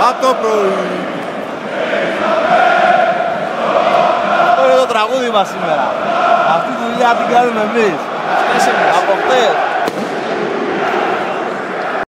το πρωί. Αυτό είναι το τραγούδι μας σήμερα. Αυτή τη δουλειά την κάνουμε εμείς. Από χτες.